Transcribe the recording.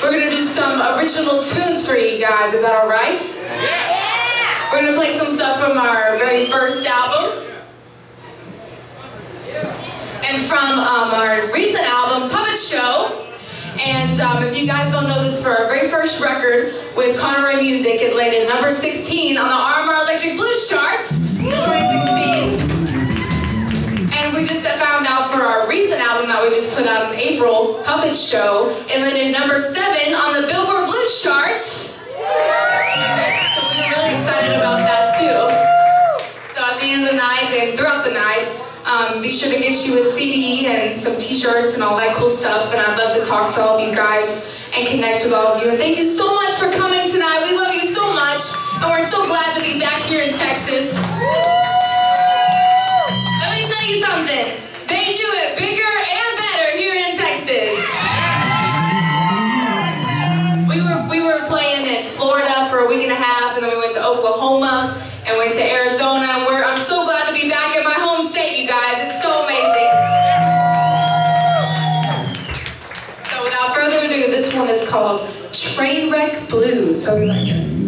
we're going to do some original tunes for you guys. Is that all right? Yeah. We're going to play some stuff from our very first album. And from our recent album, Puppet Show. And if you guys don't know this, for our very first record with Conroy Music, it landed number 16 on the RMR Electric Blues charts in 2016. And we just found out for our recent album that we just put out in April, Puppet Show, it landed number 7 on the Billboard Blues charts. So we were really excited about that too. So at the end of the night and throughout the night, be sure to get you a CD and some t-shirts and all that cool stuff. And I'd love to talk to all of you guys and connect with all of you. And thank you so much for coming tonight. We love you so much. And we're so glad to be back here in Texas. Let me tell you something. They do it bigger and better here in Texas. We were playing in Florida for a week and a half, and then we went to Oklahoma and went to Arizona. And I'm so glad to be back in my home state, you guys. It's so amazing. So without further ado, this one is called Trainwreck Blues. Hope you like it.